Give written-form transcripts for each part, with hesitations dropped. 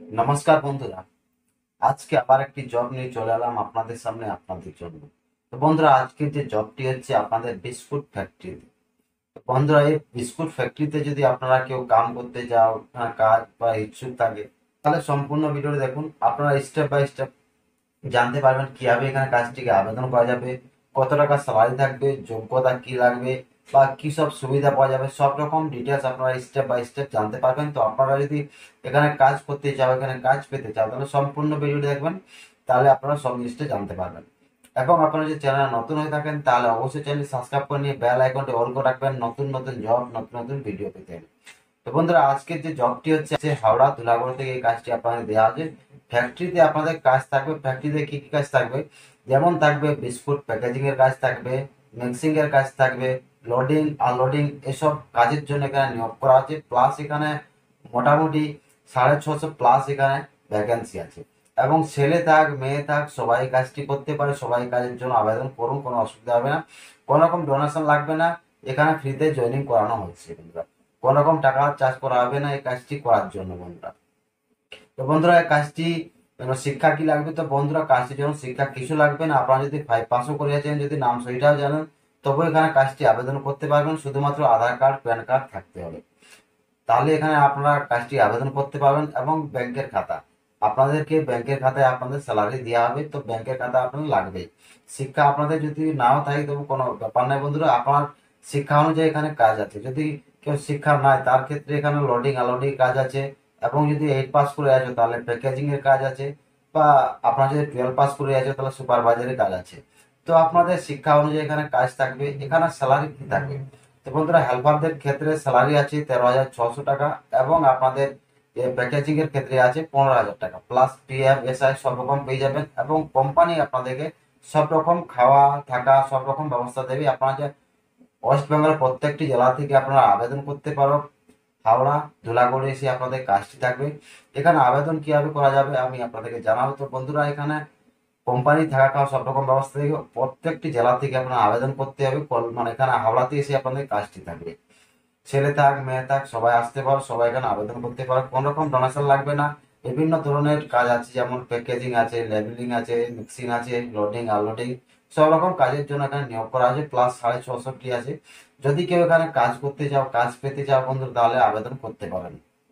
নমস্কার বন্ধুরা, আজকে আবার একটি জব নিয়ে চলে এলাম আপনাদের সামনে আপনাদের জন্য। তো বন্ধুরা, আজকের যে জবটি হচ্ছে আপনাদের বিস্কুট ফ্যাক্টরিতে। তো বন্ধুরা, এই বিস্কুট ফ্যাক্টরিতে যদি আপনারা কেউ কাম করতে যাও, কাজ বা ইচ্ছুক থাকে, তাহলে সম্পূর্ণ ভিডিওটি দেখুন। আপনারা স্টেপ বাই স্টেপ জানতে পারবেন কিভাবে এখানে কাজটিকে আবেদন করা যাবে, কত টাকা স্যালারি থাকবে, যোগ্যতা কি লাগবে, বা কি সব সুবিধা পাওয়া যাবে, সব রকম ডিটেলস আপনারা স্টেপ বাই স্টেপ জানতে পারবেন। তো আপনারা যদি এখানে কাজ করতে চাও, এখানে কাজ পেতে চাও, তাহলে সম্পূর্ণ ভিডিওটি দেখবেন, তাহলে আপনারা সব জিনিসটা জানতে পারবেন। এবং আপনারা যদি চ্যানেল নতুন হয়ে থাকেন, তাহলে অবশ্যই চ্যানেল সাবস্ক্রাইব করে নিয়ে বেল আইকনটি অল করে রাখবেন নতুন নতুন জব, নতুন নতুন ভিডিও পেতে। তো বন্ধুরা, আজকের যে জবটি হচ্ছে হাওড়া ধুলাগড় থেকে এই কাজটি আপনাদের দেওয়া আছে। ফ্যাক্টরিতে আপনাদের কাজ থাকবে। ফ্যাক্টরিতে কি কি কাজ থাকবে? যেমন থাকবে বিস্কুট প্যাকেজিং এর কাজ থাকবে, মিক্সিং এর কাজ থাকবে, লোডিং আনলোডিং, এসব কাজের জন্য এখানে নিয়োগ করা আছে। প্লাস এখানে মোটামুটি 650 প্লাস এখানে ভ্যাকেন্সি আছে। এবং ছেলে থাক মেয়ে থাক সবাই কাজটি করতে পারে। সবাই কাজের জন্য আবেদন করুন, কোনো অসুবিধা হবে না, কোনো রকম ডোনেশন লাগবে না। এখানে ফ্রিতে জয়েনিং করানো হচ্ছে বন্ধুরা, কোন রকম টাকা চার্জ করা হবে না এই কাজটি করার জন্য বন্ধুরা। তো বন্ধুরা, এই কাজটি শিক্ষা কি লাগবে? তো বন্ধুরা, কাজটির জন্য শিক্ষা কিছু লাগবে না। আপনারা যদি 5 পাসও করিয়েছেন, যদি নাম সহিটাও জানেন, তবু এখানে কাজটি আবেদন করতে পারবেন। শুধুমাত্র আধার কার্ড প্যান কার্ড থাকতে হবে, তাহলে এখানে আপনারা কাজটি আবেদন করতে পারবেন। এবং ব্যাংকের খাতা, আপনাদেরকে ব্যাংকের খাতায় আপনাদের স্যালারি দেওয়া হবে, তো ব্যাংকের খাতা আপনাদের লাগবে। শিক্ষা আপনাদের যদি নাও থাকে তবু কোনো ব্যাপার নাই বন্ধুরা, আপনার শিক্ষা অনুযায়ী এখানে কাজ আছে। যদি কেউ শিক্ষা নাই, তার ক্ষেত্রে এখানে লোডিং আনলোডিং কাজ আছে। এবং যদি 8 পাস করে আছো তাহলে প্যাকেজিং এর কাজ আছে। বা আপনার যদি 12 পাস করে আছো তাহলে সুপারভাইজারের কাজ আছে। তো আপনাদের শিক্ষা অনুযায়ী এখানে কাজ থাকবে। এখানে স্যালারি কি থাকবে? তো বন্ধুরা, হেল্পারদের ক্ষেত্রে স্যালারি আছে 13,600 টাকা। এবং আপনাদের প্যাকেজিং এর ক্ষেত্রে আছে 15,000 টাকা, প্লাস পিএফ এসআই সব রকম পেয়ে যাবেন। এবং কোম্পানি আপনাদেরকে সব রকম খাওয়া থাকা সব রকম ব্যবস্থা দেবে। আপনারা যে ওয়েস্ট বেঙ্গলের প্রত্যেকটি জেলা থেকে আপনারা আবেদন করতে পারো। হাওড়া ধুলাগড়ে এসে আপনাদের কাজটি থাকবে। এখানে আবেদন কিভাবে করা যাবে আমি আপনাদেরকে জানাবো। তো বন্ধুরা, এখানে কোম্পানি থাকা খাওয়া সব রকম ব্যবস্থা থেকে প্রত্যেকটি জেলা থেকে আপনার আবেদন করতে হবে। মানে এখানে হাওড়াতে এসে আপনাদের কাজটি থাকবে। ছেলে থাক মেয়ে থাক সবাই আসতে পারো, সবাই এখানে আবেদন করতে পারো, কোন রকম ডোনেশন লাগবে না। বিভিন্ন ধরনের কাজ আছে, যেমন প্যাকেজিং আছে, লেবেলিং আছে, মিক্সিং আছে, লোডিং আনলোডিং, সব রকম কাজের জন্য এখানে নিয়োগ করা আছে। প্লাস 650 আছে। যদি কেউ এখানে কাজ করতে চাও, কাজ পেতে চাও বন্ধু, তাহলে আবেদন করতে পারেন।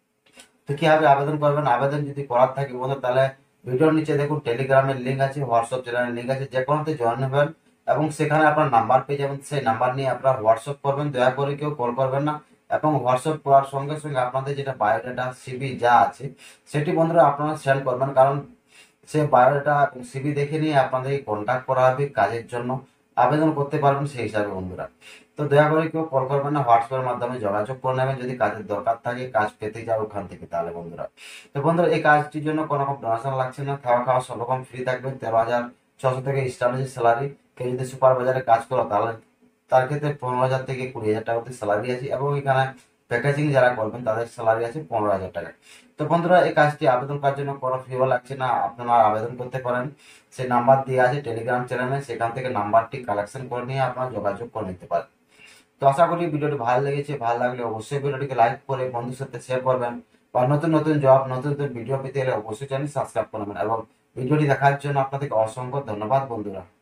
তো কিভাবে আবেদন করবেন? আবেদন যদি করার থাকে বন্ধু, তাহলে ভিডিওর নিচে দেখুন টেলিগ্রামের লিঙ্ক আছে, হোয়াটসঅ্যাপ চ্যানেলের লিঙ্ক আছে, যে কোনোতে জয়েন হবেন। এবং সেখানে আপনার নাম্বার পেয়ে যাবেন। সেই নাম্বার নিয়ে আপনারা হোয়াটসঅ্যাপ করবেন, দয়া করে কেউ কল করবেন না। এবং হোয়াটসঅ্যাপ করার সঙ্গে সঙ্গে আপনাদের যেটা বায়োডাটা সিভি যা আছে সেটি বন্ধুরা আপনারা সেন্ড করবেন। কারণ সে বায়োডাটা সিভি দেখে নিয়ে আপনাদেরকে কন্ট্যাক্ট করা হবে কাজের জন্য, আবেদন করতে পারবেন সেই হিসাবে বন্ধুরা। তো দয়া করে কেউ কল করবেন না, হোয়াটসঅ্যাপের মাধ্যমে যোগাযোগ করে নেবেন যদি কাজের দরকার থাকে, কাজ পেতে যাও ওখান থেকে তাহলে বন্ধুরা। তো বন্ধুরা, এই কাজটির জন্য কোনো রকম ডোনেশন লাগছে না, খাওয়া খাওয়া সব রকম ফ্রি থাকবে। 13,600 থেকে স্টার্ট হচ্ছে স্যালারি। কেউ যদি সুপারভাইজারে কাজ করো তাহলে তার ক্ষেত্রে 15,000 থেকে 20,000 টাকা অব্দি স্যালারি আছে। এবং এখানে প্যাকেজিং যারা করবেন তাদের স্যালারি আছে 15,000 টাকা। তো বন্ধুরা, এই কাজটি আবেদন করার জন্য কোনো ফিও লাগছে না, আপনারা আবেদন করতে পারেন। সেই নাম্বার দেওয়া আছে টেলিগ্রাম চ্যানেলে, সেখান থেকে নাম্বারটি কালেকশন করে নিয়ে আপনারা যোগাযোগ করে নিতে পারেন। তো আশা করি ভিডিওটি ভালো লেগেছে। ভালো লাগলে অবশ্যই ভিডিওটিকে লাইক করে বন্ধুর সাথে শেয়ার করবেন। বা নতুন নতুন জব, নতুন নতুন ভিডিও পেতে হলে অবশ্যই চ্যানেল সাবস্ক্রাইব করবেন। এবং ভিডিওটি দেখার জন্য আপনাদেরকে অসংখ্য ধন্যবাদ বন্ধুরা।